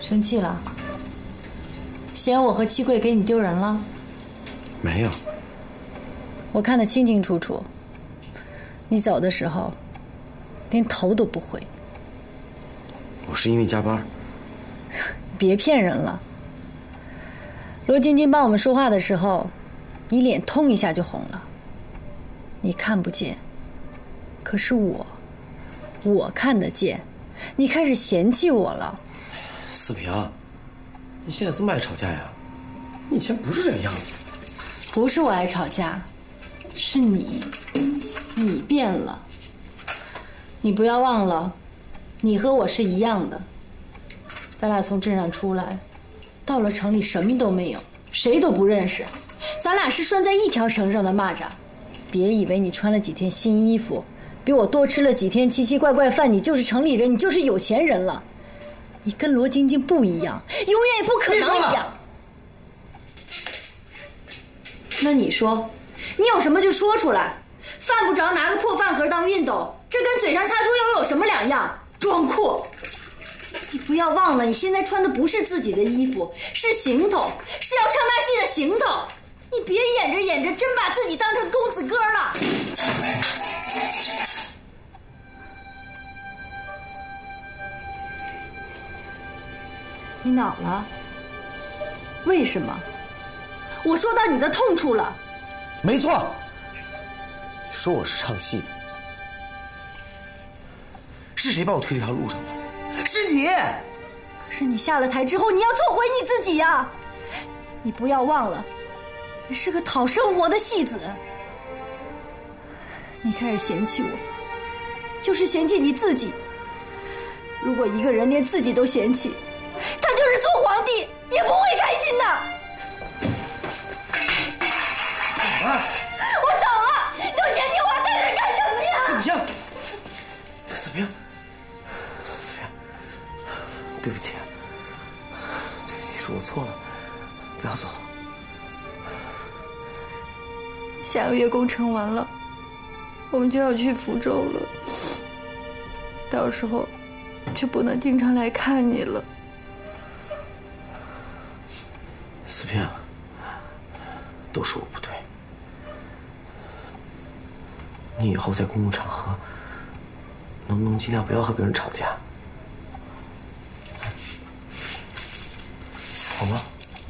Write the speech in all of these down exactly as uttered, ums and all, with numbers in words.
生气了？嫌我和七贵给你丢人了？ 没有。 我看得清清楚楚。你走的时候，连头都不回。 我是因为加班。 别骗人了。罗晶晶帮我们说话的时候，你脸通一下就红了。你看不见，可是我，我看得见。你开始嫌弃我了。 四平，你现在这么爱吵架呀？你以前不是这个样子。 不是我爱吵架，是你，你变了。你不要忘了，你和我是一样的。咱俩从镇上出来，到了城里什么都没有，谁都不认识。咱俩是拴在一条绳上的蚂蚱。别以为你穿了几天新衣服，比我多吃了几天奇奇怪怪饭，你就是城里人，你就是有钱人了。你跟罗晶晶不一样，永远也不可能一样。那你说，你有什么就说出来。犯不着拿个破饭盒当熨斗，这跟嘴上擦猪油有什么两样？装阔！你不要忘了，你现在穿的不是自己的衣服，是行头，是要唱大戏的行头。你别演着演着，真把自己当成公子哥了。你恼了？为什么？我说到你的痛处了。 没错。你说我是唱戏的，是谁把我推这条路上的？是你。 可是你下了台之后，你要做回你自己呀！你不要忘了，你是个讨生活的戏子。你开始嫌弃我，就是嫌弃你自己。如果一个人连自己都嫌弃，他就是做皇帝也不会开心的。 干嘛？ 我走了，都嫌弃我在这干什么呀？ 四平，四平，四平，对不起，对不起，是我错了，不要走。 下个月工程完了，我们就要去福州了，到时候就不能经常来看你了。 四平，都是我不对。你以后在公共场合，能不能尽量不要和别人吵架？好吗？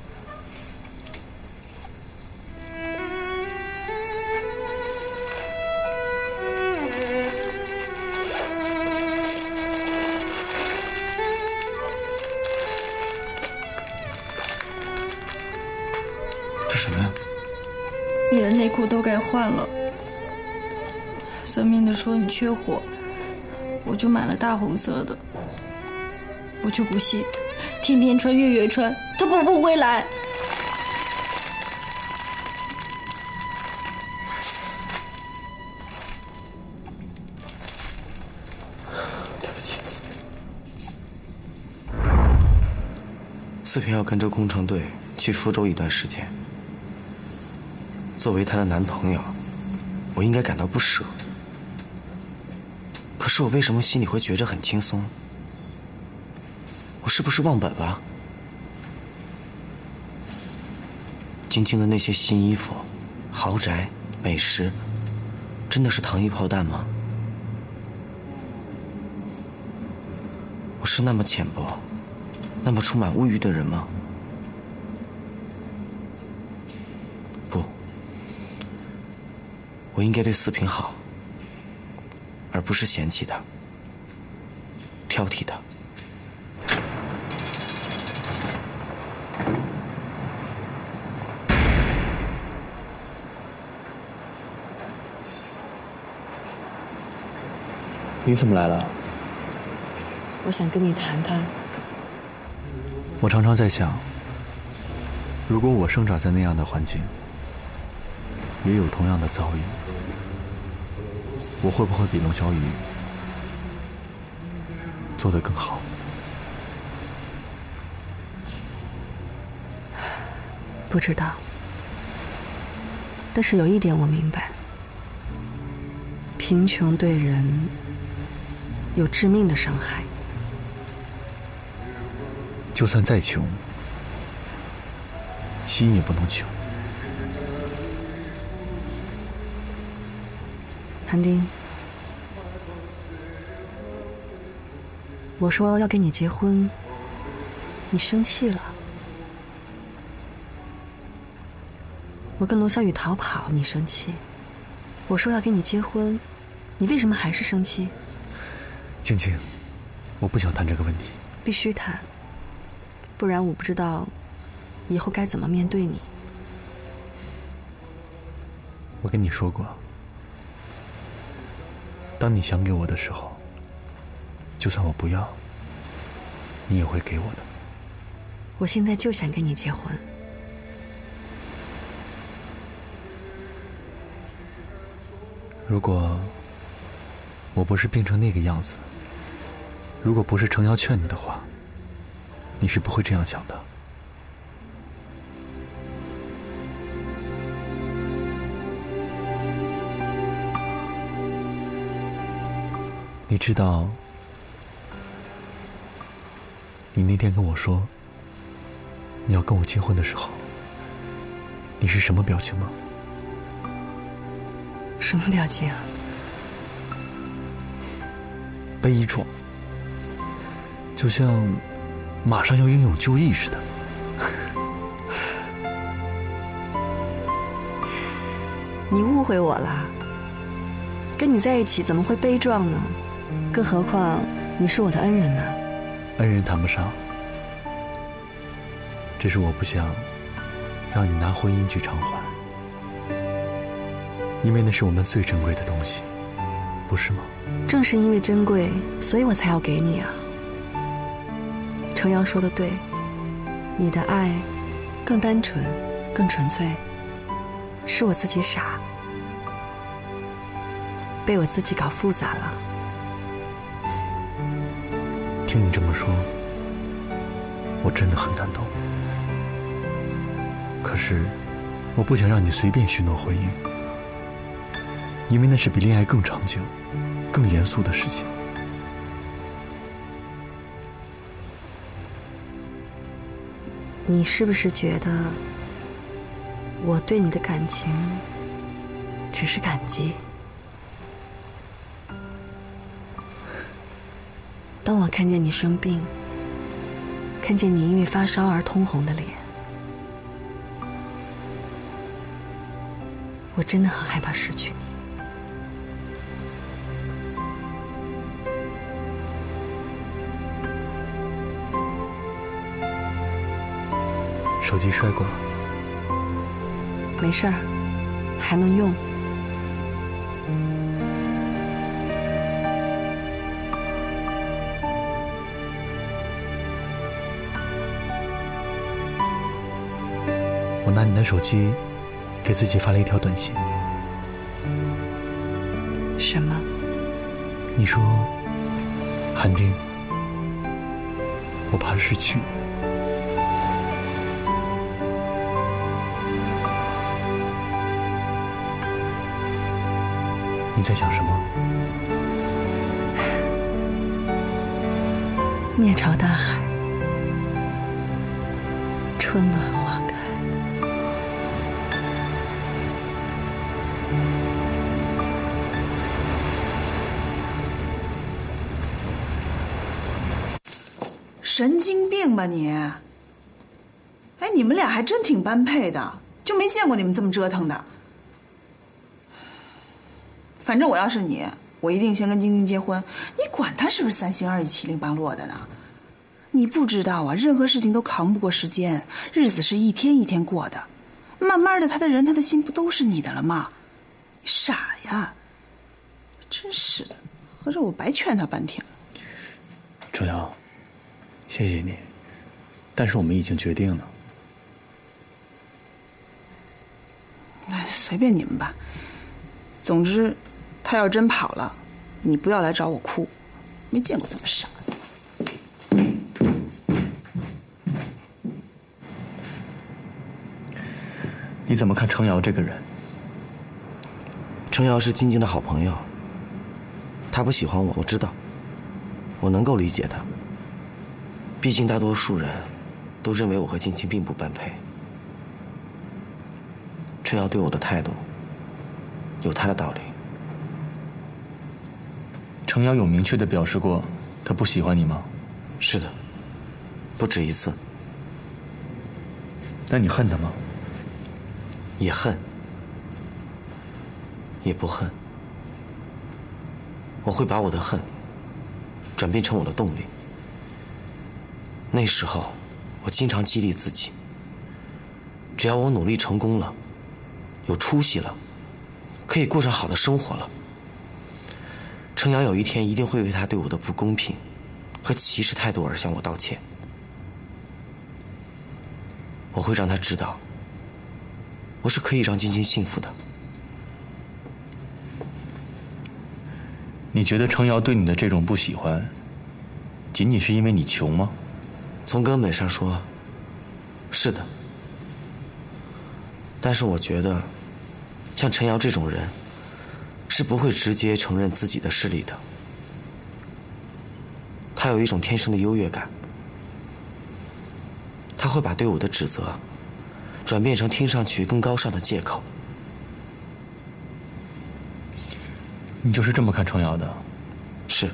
这什么呀？ 你的内裤都该换了。算命的说你缺火，我就买了大红色的。我就不信，天天穿月月穿，他补不回来。 对不起，四平。四平要跟着工程队去福州一段时间，作为她的男朋友，我应该感到不舍。可是我为什么心里会觉着很轻松？我是不是忘本了？晶晶的那些新衣服、豪宅、美食，真的是糖衣炮弹吗？我是那么浅薄、那么充满物欲的人吗？不，我应该对四平好，而不是嫌弃他、挑剔他。 你怎么来了？ 我想跟你谈谈。 我常常在想，如果我生长在那样的环境，也有同样的遭遇，我会不会比龙小雨做得更好？ 不知道，但是有一点我明白，贫穷对人有致命的伤害。 就算再穷，心也不能穷。 韩丁，我说要跟你结婚，你生气了。我跟罗小雨逃跑，你生气。我说要跟你结婚，你为什么还是生气？ 静静，我不想谈这个问题。 必须谈，不然我不知道以后该怎么面对你。 我跟你说过，当你想给我的时候，就算我不要，你也会给我的。 我现在就想跟你结婚。 如果我不是病成那个样子，如果不是程瑶劝你的话，你是不会这样想的。你知道，你那天跟我说你要跟我结婚的时候，你是什么表情吗？ 什么表情？ 悲壮，就像马上要英勇就义似的。 你误会我了，跟你在一起怎么会悲壮呢？更何况你是我的恩人呢。 恩人谈不上，只是我不想让你拿婚姻去偿还，因为那是我们最珍贵的东西，不是吗？ 正是因为珍贵，所以我才要给你啊。程瑶说的对，你的爱更单纯，更纯粹，是我自己傻，被我自己搞复杂了。 听你这么说，我真的很感动。可是，我不想让你随便许诺婚姻，因为那是比恋爱更长久、更严肃的事情。 你是不是觉得我对你的感情只是感激？当我看见你生病，看见你因为发烧而通红的脸，我真的很害怕失去你。 手机摔过， 没事儿，还能用。 我拿你的手机给自己发了一条短信。 什么？ 你说，韩丁，我怕失去你。你在想什么？ 面朝大海，春暖花开。 神经病吧你！哎，你们俩还真挺般配的，就没见过你们这么折腾的。反正我要是你，我一定先跟晶晶结婚。你管他是不是三心二意、七零八落的呢？你不知道啊，任何事情都扛不过时间，日子是一天一天过的。慢慢的，他的人他的心不都是你的了吗？你傻呀！真是的，合着我白劝他半天了。 程瑶，谢谢你，但是我们已经决定了。 哎，随便你们吧。总之，他要真跑了，你不要来找我哭，没见过这么傻的。 你怎么看程瑶这个人？程瑶是晶晶的好朋友，她不喜欢我，我知道，我能够理解她。毕竟大多数人都认为我和静静并不般配。陈瑶对我的态度有他的道理。 程瑶有明确的表示过他不喜欢你吗？ 是的，不止一次。 那你恨他吗？ 也恨，也不恨。我会把我的恨转变成我的动力。那时候，我经常激励自己，只要我努力成功了，有出息了，可以过上好的生活了，程瑶有一天一定会为他对我的不公平和歧视态度而向我道歉。我会让他知道，我是可以让晶晶幸福的。 你觉得程瑶对你的这种不喜欢，仅仅是因为你穷吗？ 从根本上说，是的。但是我觉得，像陈瑶这种人，是不会直接承认自己的实力的。他有一种天生的优越感，他会把对我的指责转变成听上去更高尚的借口。 你就是这么看程瑶的？ 是。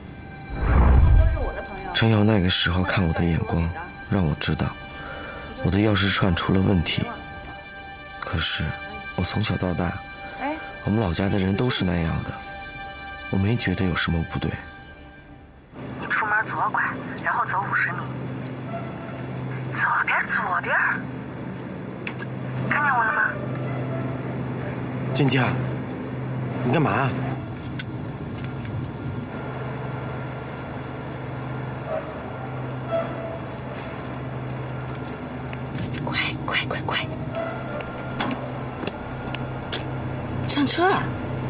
程瑶那个时候看我的眼光，让我知道我的钥匙串出了问题。可是我从小到大，我们老家的人都是那样的，我没觉得有什么不对。 你出门左拐，然后走五十米，左边左边，看见我了吗？ 静静，你干嘛？ 快快快快，上车啊！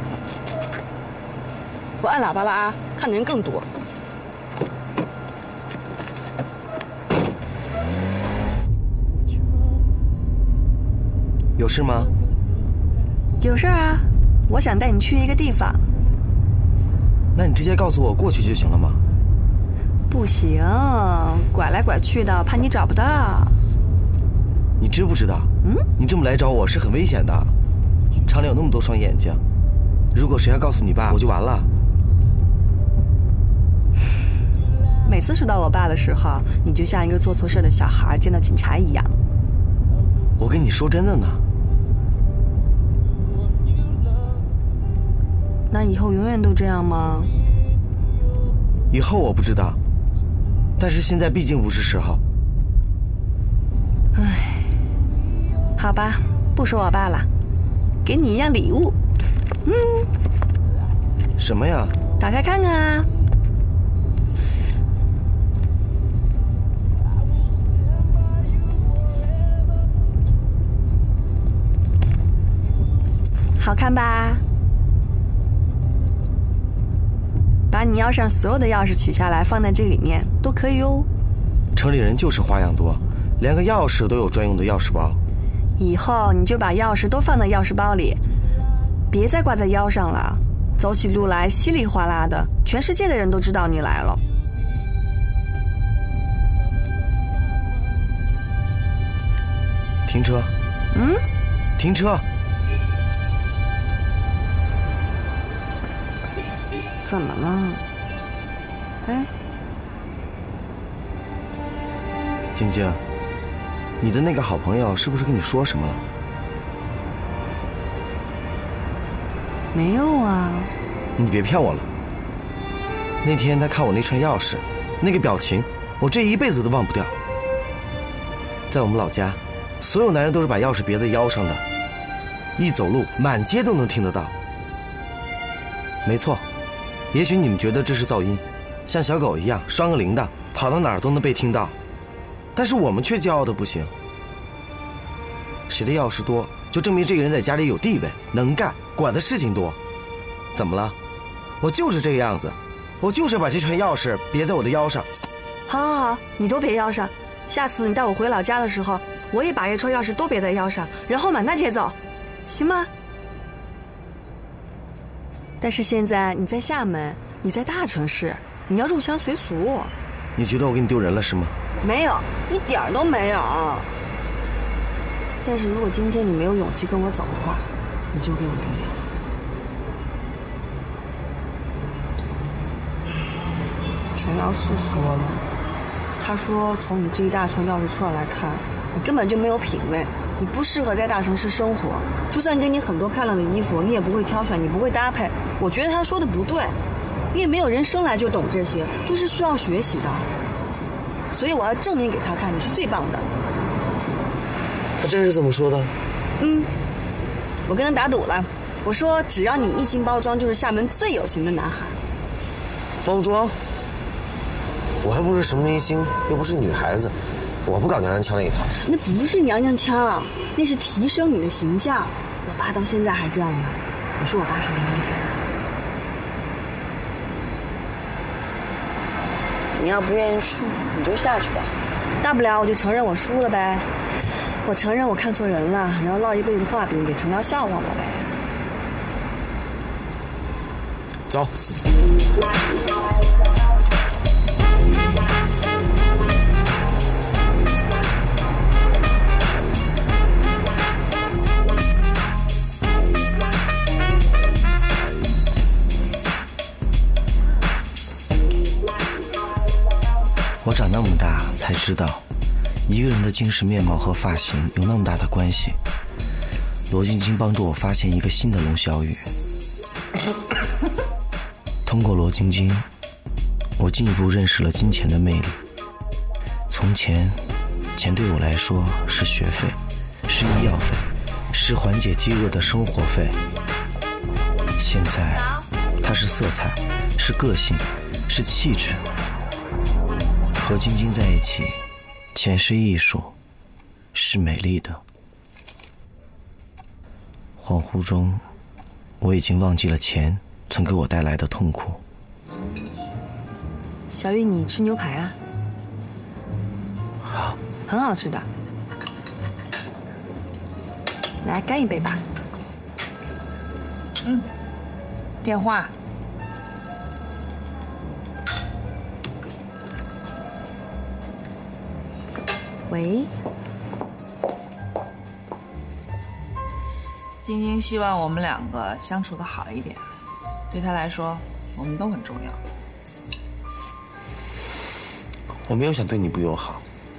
我按喇叭了啊，看的人更多。 有事吗？ 有事儿啊，我想带你去一个地方。 那你直接告诉我过去就行了吗？ 不行，拐来拐去的，怕你找不到。 你知不知道？嗯，你这么来找我是很危险的。厂里有那么多双眼睛，如果谁要告诉你爸，我就完了。 每次说到我爸的时候，你就像一个做错事的小孩见到警察一样。 我跟你说真的呢。 那以后永远都这样吗？ 以后我不知道，但是现在毕竟不是时候。 唉，好吧，不说我爸了，给你一样礼物。嗯， 什么呀？ 打开看看啊。好看吧？把你腰上所有的钥匙取下来，放在这里面都可以哦。 城里人就是花样多，连个钥匙都有专用的钥匙包。 以后你就把钥匙都放在钥匙包里，别再挂在腰上了。走起路来稀里哗啦的，全世界的人都知道你来了。 停车。 嗯？ 停车。 怎么了？哎， 晶晶，你的那个好朋友是不是跟你说什么了？ 没有啊。 你别骗我了。那天他看我那串钥匙，那个表情，我这一辈子都忘不掉。在我们老家，所有男人都是把钥匙别在腰上的，一走路满街都能听得到。没错。也许你们觉得这是噪音，像小狗一样拴个铃铛，跑到哪儿都能被听到，但是我们却骄傲的不行。谁的钥匙多，就证明这个人在家里有地位、能干、管的事情多。怎么了？我就是这个样子，我就是把这串钥匙别在我的腰上。 好好好，你都别腰上。下次你带我回老家的时候，我也把这串钥匙都别在腰上，然后满大街走，行吗？但是现在你在厦门，你在大城市，你要入乡随俗。 你觉得我给你丢人了是吗？ 没有，一点儿都没有。但是如果今天你没有勇气跟我走的话，你就给我丢脸。程瑶是说了，他说从你这一大串钥匙串来看，你根本就没有品味，你不适合在大城市生活。就算给你很多漂亮的衣服，你也不会挑选，你不会搭配。我觉得他说的不对，因为没有人生来就懂这些，都是需要学习的。所以我要证明给他看，你是最棒的。 他真是这么说的？ 嗯，我跟他打赌了，我说只要你一经包装，就是厦门最有型的男孩。 包装？我还不是什么明星，又不是女孩子，我不搞娘娘腔那一套。 那不是娘娘腔，那是提升你的形象。我爸到现在还这样呢。我说我爸是林英杰。你要不愿意输，你就下去吧。大不了我就承认我输了呗。我承认我看错人了，然后烙一辈子画饼给程瑶笑话我呗。 走。 我长那么大才知道，一个人的精神面貌和发型有那么大的关系。罗晶晶帮助我发现一个新的龙小雨。通过罗晶晶，我进一步认识了金钱的魅力。从前，钱对我来说是学费，是医药费，是缓解饥饿的生活费。现在，它是色彩，是个性，是气质。和晶晶在一起，钱是艺术，是美丽的。恍惚中，我已经忘记了钱曾给我带来的痛苦。 小雨，你吃牛排啊？ 好， 很好吃的。来干一杯吧。 嗯，电话。 喂。 晶晶希望我们两个相处的好一点，对她来说，我们都很重要。 我没有想对你不友好，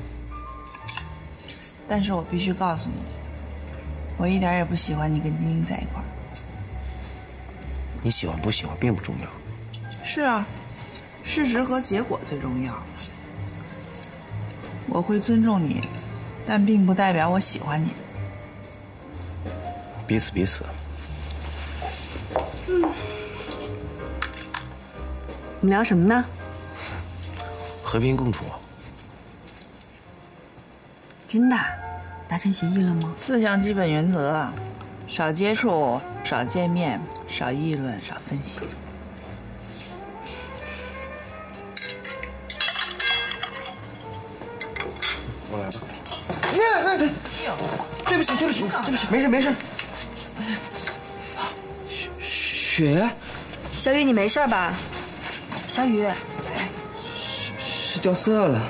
但是我必须告诉你，我一点也不喜欢你跟晶晶在一块儿。 你喜欢不喜欢并不重要。 是啊，事实和结果最重要。我会尊重你，但并不代表我喜欢你。 彼此彼此。 嗯。我们聊什么呢？ 和平共处。 真的？达成协议了吗？ 四项基本原则：少接触，少见面，少议论，少分析。 我来吧。那那对，对不起，对不起，对不起，没事没事。雪雪， 小雨，你没事吧？小雨， 是是掉色了。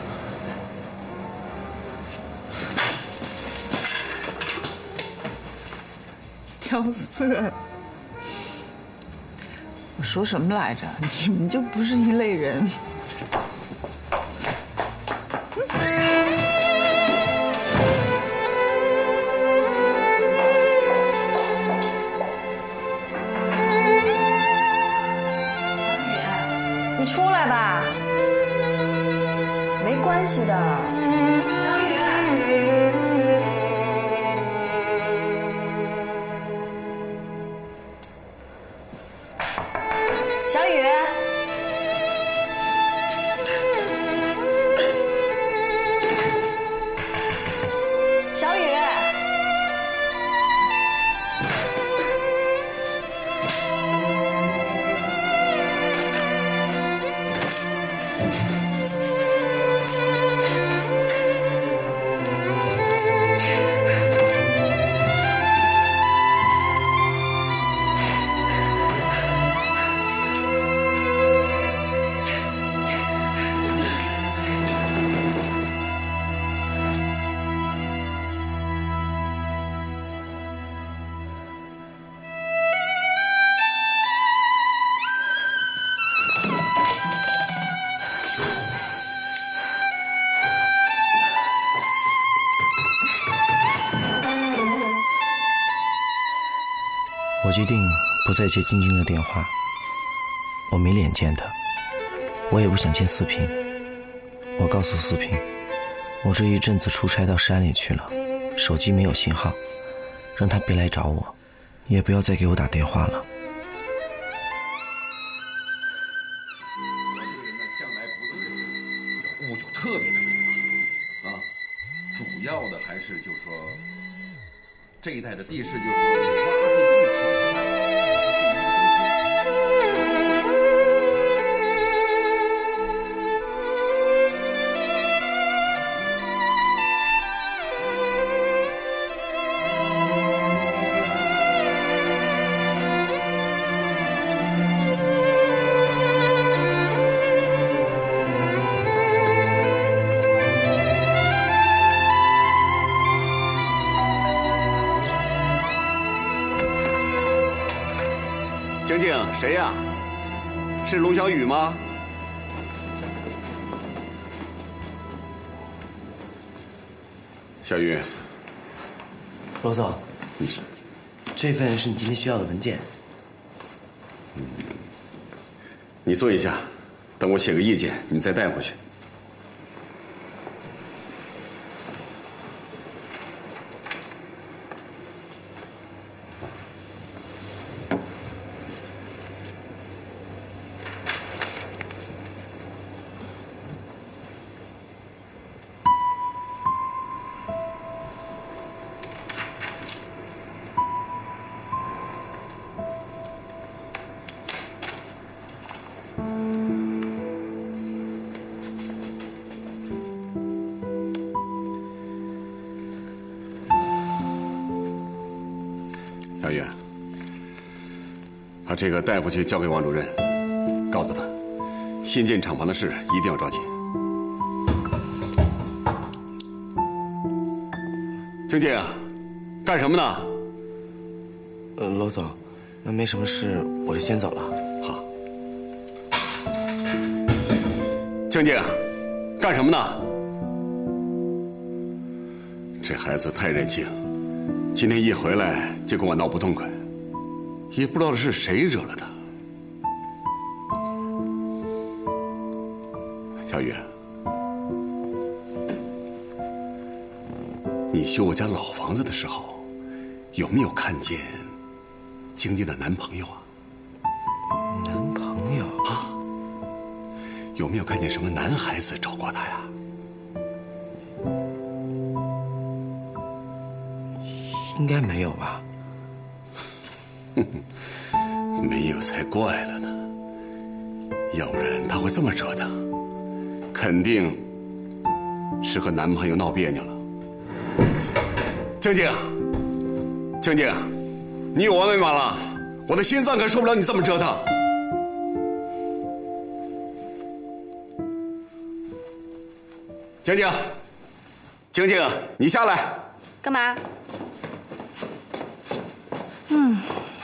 掉色？我说什么来着？你们就不是一类人。 你出来吧，没关系的。小雨，小雨， 决定不再接晶晶的电话。我没脸见她，我也不想见四平。我告诉四平，我这一阵子出差到山里去了，手机没有信号，让他别来找我，也不要再给我打电话了。 雾就特别特别大啊，主要的还是就是说，这一带的地势就是说，挖地地形是吧？ 静静，谁呀？是龙小雨吗？小雨， 罗总，这份是你今天需要的文件。 嗯，你坐一下，等我写个意见，你再带回去。小雨，把这个带回去交给王主任，告诉他，新建厂房的事一定要抓紧。静静，干什么呢？ 呃，罗总，那没什么事，我就先走了。 好。静静，干什么呢？这孩子太任性。今天一回来就跟我闹不痛快，也不知道是谁惹了他。小雨，你修我家老房子的时候，有没有看见晶晶的男朋友啊？ 男朋友啊？有没有看见什么男孩子找过她呀？ 应该没有吧？ 没有才怪了呢。要不然他会这么折腾，肯定是和男朋友闹别扭了。静静，静静，你有完没完了？我的心脏可受不了你这么折腾。静静，静静，你下来。 干嘛？嗯，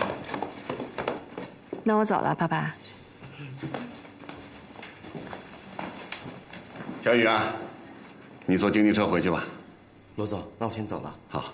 那我走了，爸爸。 小雨啊，你坐经济车回去吧。 罗总，那我先走了。 好。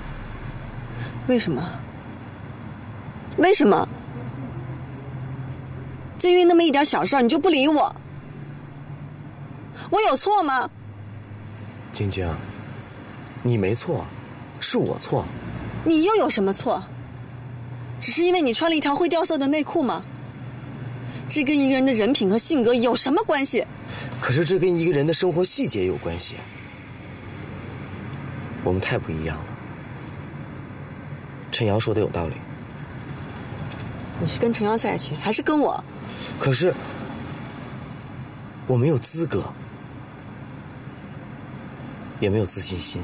为什么？为什么？ 就因为那么一点小事你就不理我，我有错吗？ 晶晶，你没错，是我错。 你又有什么错？只是因为你穿了一条会掉色的内裤吗？这跟一个人的人品和性格有什么关系？ 可是这跟一个人的生活细节有关系。我们太不一样了。陈瑶说的有道理。 你是跟陈瑶在一起，还是跟我？ 可是我没有资格，也没有自信心。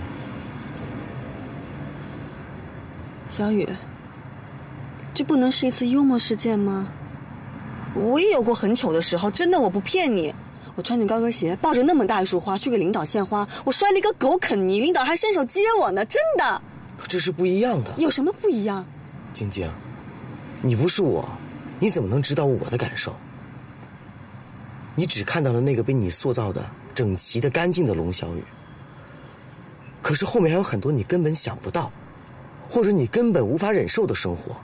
小雨，这不能是一次幽默事件吗？我也有过很糗的时候，真的，我不骗你。我穿着高跟鞋，抱着那么大一束花去给领导献花，我摔了一个狗啃泥，领导还伸手接我呢，真的。 可这是不一样的。 有什么不一样？ 晶晶，你不是我，你怎么能知道我的感受？你只看到了那个被你塑造的整齐的、干净的龙小雨，可是后面还有很多你根本想不到，或者你根本无法忍受的生活。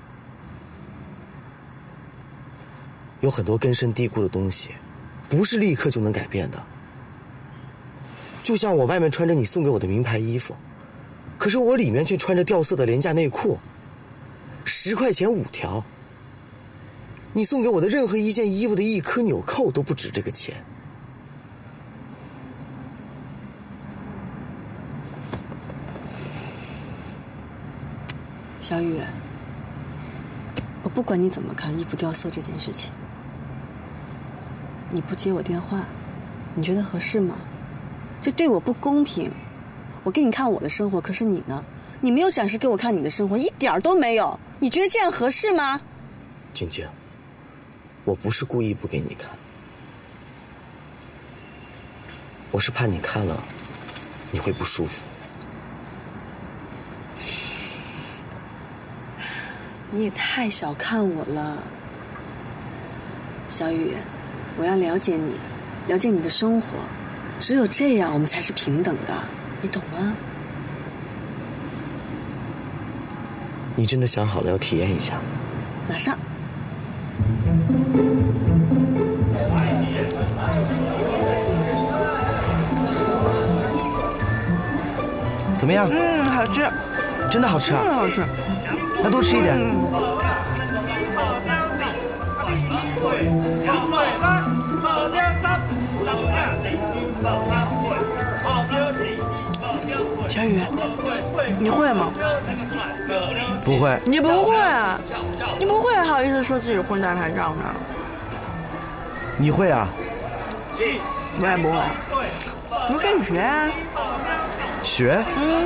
有很多根深蒂固的东西，不是立刻就能改变的。就像我外面穿着你送给我的名牌衣服，可是我里面却穿着掉色的廉价内裤，十块钱五条。你送给我的任何一件衣服的一颗纽扣都不值这个钱。 小雨，我不管你怎么看衣服掉色这件事情，你不接我电话，你觉得合适吗？这对我不公平。我给你看我的生活，可是你呢？你没有展示给我看你的生活，一点都没有。你觉得这样合适吗？ 晶晶，我不是故意不给你看，我是怕你看了你会不舒服。 你也太小看我了，小雨，我要了解你，了解你的生活，只有这样我们才是平等的，你懂吗？ 你真的想好了要体验一下？ 马上。 怎么样？ 嗯，好吃。 真的好吃啊？ 真的好吃。 那多吃一点。 嗯小雨，你会吗？ 不会。 你不会啊？你不会好意思说自己混在台上呢？ 你会啊？ 我也不会。我跟你学啊。 学？ 嗯。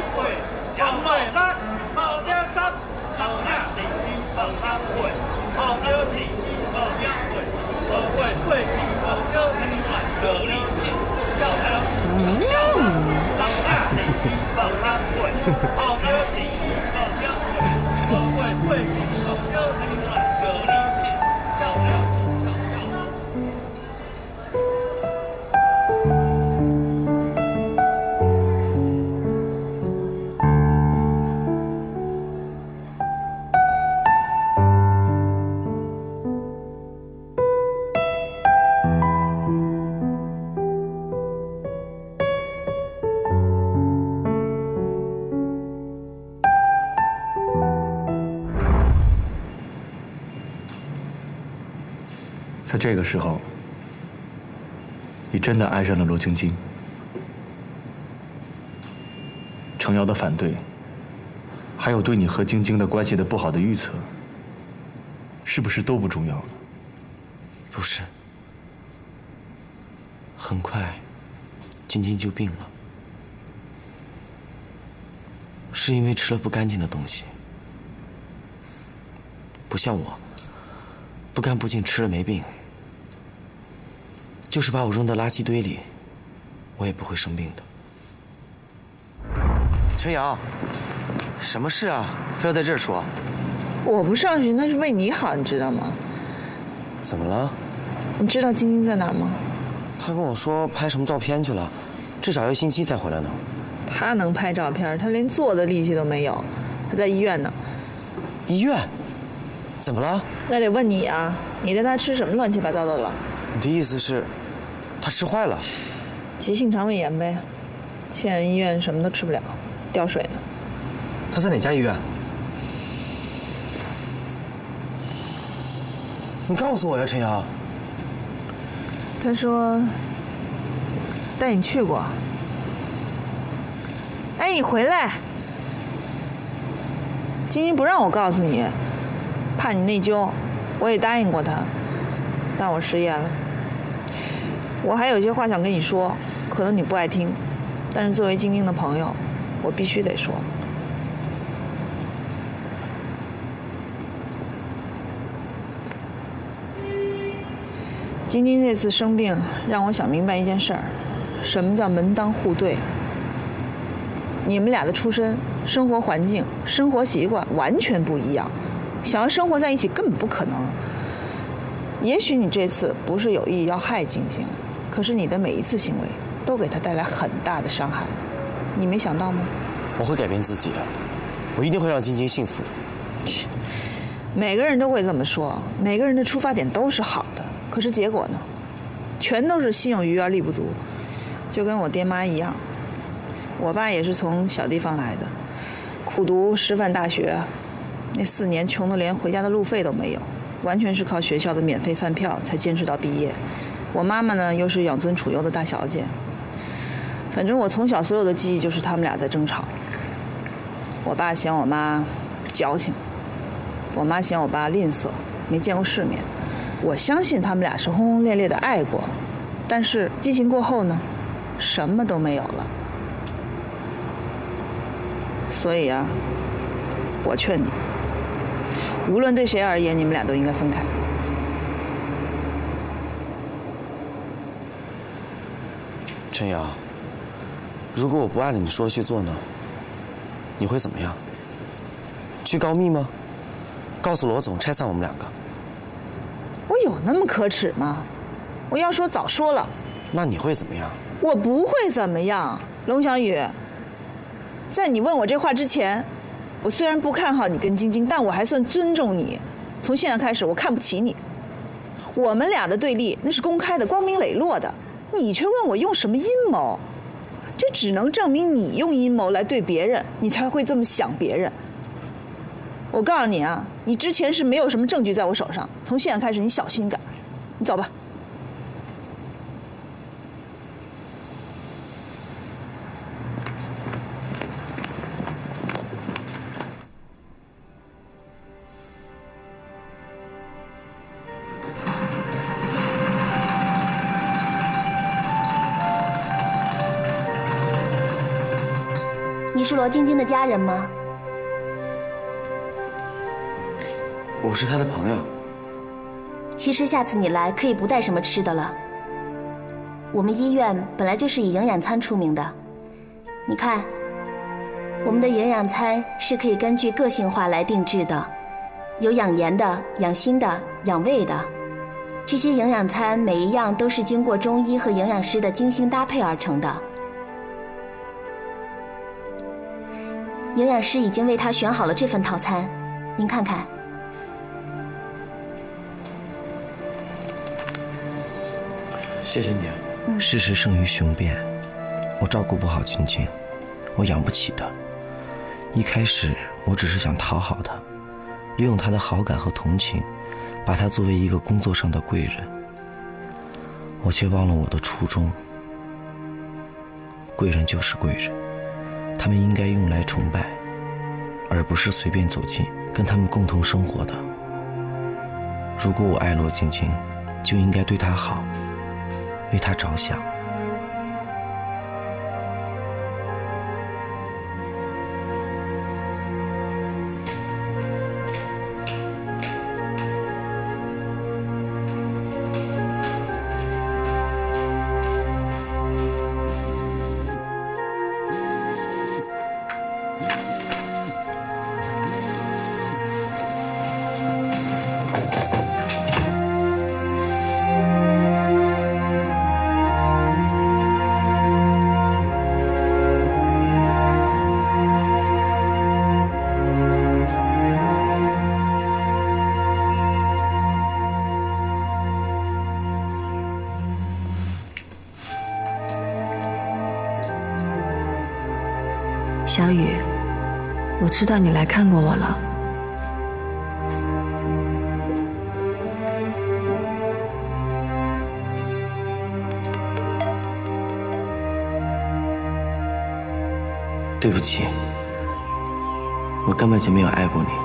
在这个时候，你真的爱上了罗晶晶。程瑶的反对，还有对你和晶晶的关系的不好的预测，是不是都不重要了？ 不是。很快，晶晶就病了，是因为吃了不干净的东西。不像我，不干不净吃了没病。就是把我扔到垃圾堆里，我也不会生病的。陈瑶，什么事啊？非要在这儿说？ 我不上去那是为你好，你知道吗？ 怎么了？ 你知道晶晶在哪儿吗？ 他跟我说拍什么照片去了，至少要一星期才回来呢。 他能拍照片，他连做的力气都没有，他在医院呢。 医院？ 怎么了？ 那得问你啊，你带他吃什么乱七八糟的了？ 你的意思是，他吃坏了？ 急性肠胃炎呗，现在医院什么都吃不了，吊水呢。 他在哪家医院？你告诉我呀，陈瑶。 他说带你去过。哎，你回来！晶晶不让我告诉你，怕你内疚。我也答应过他，但我食言了。我还有些话想跟你说，可能你不爱听，但是作为晶晶的朋友，我必须得说。晶晶这次生病，让我想明白一件事儿：什么叫门当户对？你们俩的出身、生活环境、生活习惯完全不一样，想要生活在一起根本不可能。也许你这次不是有意要害晶晶，可是你的每一次行为都给她带来很大的伤害，你没想到吗？ 我会改变自己的，我一定会让晶晶幸福的。 每个人都会这么说，每个人的出发点都是好的，可是结果呢？全都是心有余而力不足，就跟我爹妈一样。我爸也是从小地方来的，苦读师范大学，那四年穷得连回家的路费都没有，完全是靠学校的免费饭票才坚持到毕业。我妈妈呢，又是养尊处优的大小姐。反正我从小所有的记忆就是他们俩在争吵。我爸嫌我妈矫情，我妈嫌我爸吝啬，没见过世面。我相信他们俩是轰轰烈烈的爱过，但是激情过后呢，什么都没有了。所以啊，我劝你，无论对谁而言，你们俩都应该分开。 陈瑶，如果我不按照你说的去做呢，你会怎么样？去告密吗？告诉罗总拆散我们两个？ 我有那么可耻吗？我要说早说了。 那你会怎么样？ 我不会怎么样，龙小雨。在你问我这话之前，我虽然不看好你跟晶晶，但我还算尊重你。从现在开始，我看不起你。我们俩的对立那是公开的、光明磊落的，你却问我用什么阴谋？这只能证明你用阴谋来对别人，你才会这么想别人。我告诉你啊，你之前是没有什么证据在我手上，从现在开始你小心点，你走吧。 你是罗晶晶的家人吗？ 我是他的朋友。 其实下次你来可以不带什么吃的了。我们医院本来就是以营养餐出名的，你看，我们的营养餐是可以根据个性化来定制的，有养颜的、养心的、养胃的。这些营养餐每一样都是经过中医和营养师的精心搭配而成的。营养师已经为他选好了这份套餐，您看看。 谢谢你。 嗯， 事实胜于雄辩，我照顾不好晶晶，我养不起她。一开始我只是想讨好她，利用她的好感和同情，把她作为一个工作上的贵人。我却忘了我的初衷。贵人就是贵人，他们应该用来崇拜，而不是随便走近跟他们共同生活的。如果我爱罗晶晶，就应该对她好，为她着想。 小雨，我知道你来看过我了。 对不起，我根本就没有爱过你。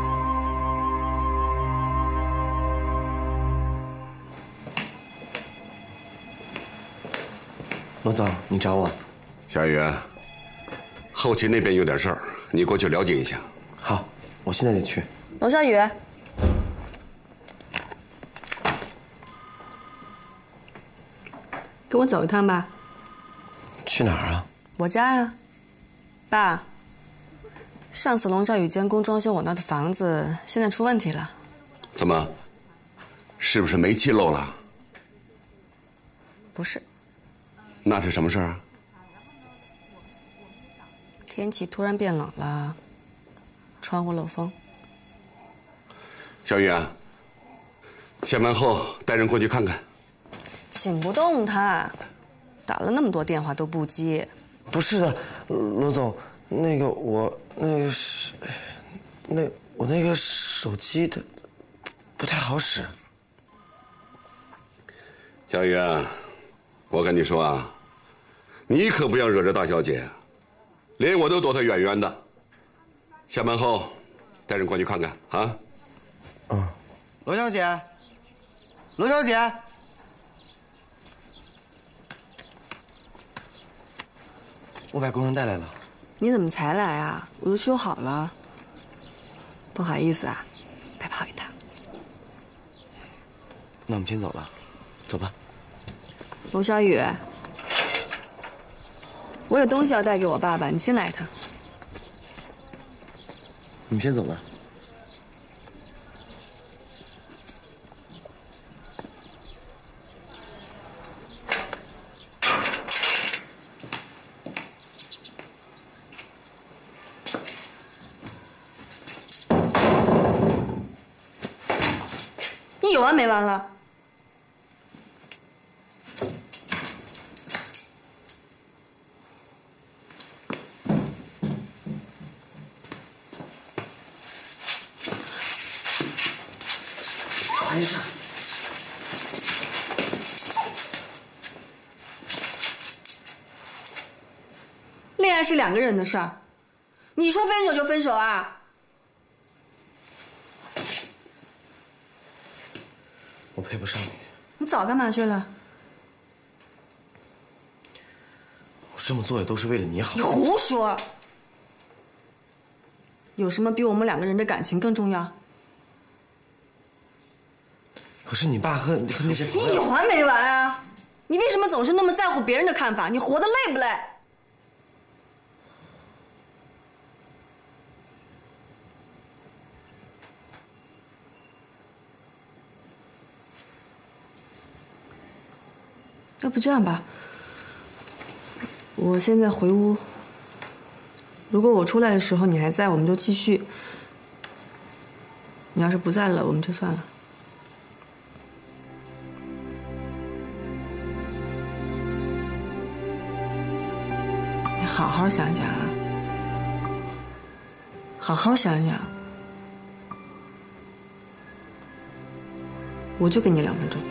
罗总，你找我？ 小雨，后勤那边有点事儿，你过去了解一下。 好，我现在就去。 罗小雨，跟我走一趟吧。 去哪儿啊？ 我家呀。爸，上次龙小雨监工装修我那的房子，现在出问题了。 怎么？是不是煤气漏了？ 不是。 那是什么事儿啊？ 天气突然变冷了，窗户漏风。 小雨啊，下班后带人过去看看。 请不动他，打了那么多电话都不接。 不是的，罗总，那个我那个是，那我那个手机的不太好使。 小雨啊，我跟你说啊，你可不要惹着大小姐，连我都躲得远远的。下班后带人过去看看啊。 嗯，罗小姐，罗小姐。我把工程带来了。 你怎么才来啊？我都修好了。不好意思啊，白跑一趟。 那我们先走了，走吧。 罗小雨，我有东西要带给我爸爸，你先来一趟。 你们先走吧。 你有完没完了？ 穿上。 恋爱是两个人的事儿，你说分手就分手啊？ 我配不上你。 你早干嘛去了？ 我这么做也都是为了你好。 你胡说！有什么比我们两个人的感情更重要？ 可是你爸和和那些朋友…… 你有完没完啊？你为什么总是那么在乎别人的看法？你活得累不累？要不这样吧，我现在回屋。如果我出来的时候你还在，我们就继续；你要是不在了，我们就算了。你好好想想啊，好好想想。我就给你两分钟。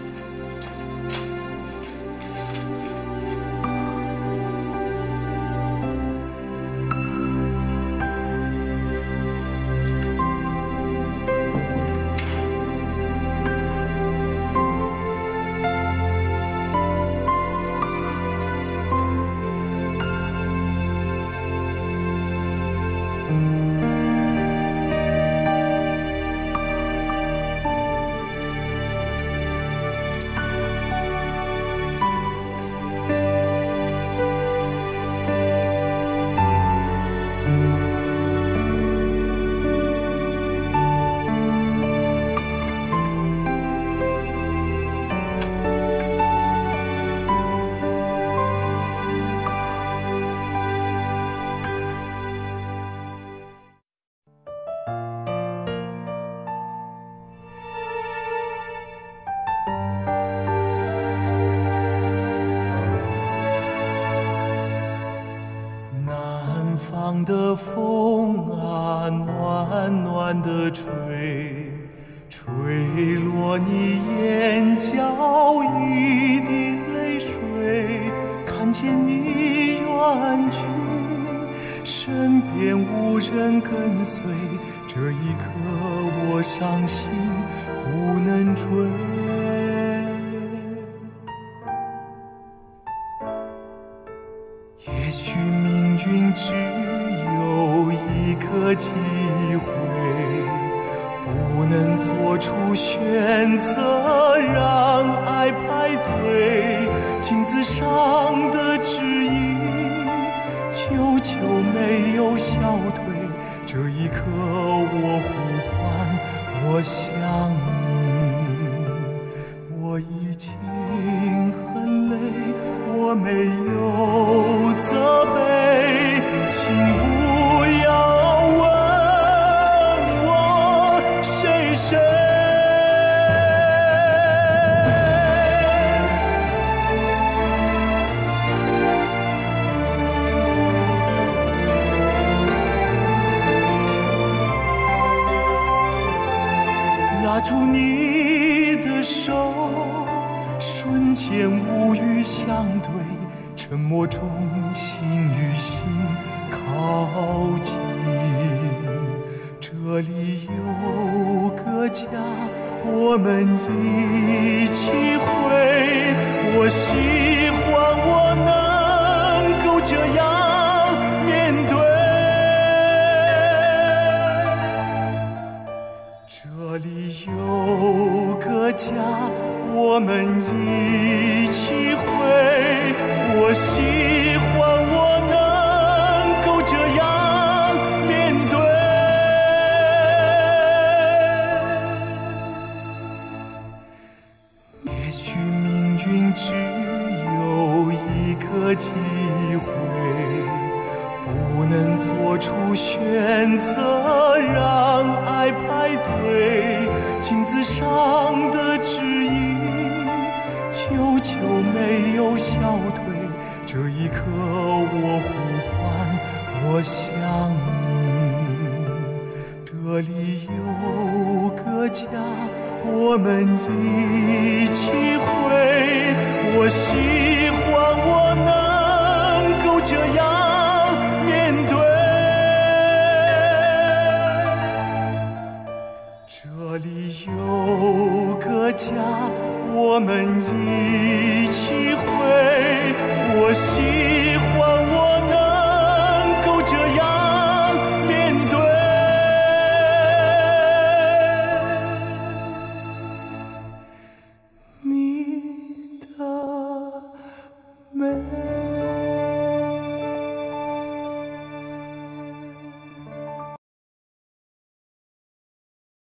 上的风啊，暖暖的吹，吹落你眼角一滴泪水。看见你远去，身边无人跟随，这一刻我伤心不能追。也许命运只有一个机会，不能做出选择，让爱排队。镜子上的指引，久久没有消退。这一刻我呼唤，我想你，我已经很累，我没有责备，请不要问我谁谁。拉住你的手，瞬间无语相对，沉默中心与心靠近。这里有个家，我们一起回。我喜欢我能够这样面对。这里有个家，我们一起回。我喜欢我能够这样面对。也许命运只有一个机会，不能做出选择，让爱排队。镜子上的指引，久久没有消退。这一刻我呼唤，我想你。这里有个家，我们一起回。我喜欢我能够这样面对。这里有个家，我们一起回。我喜欢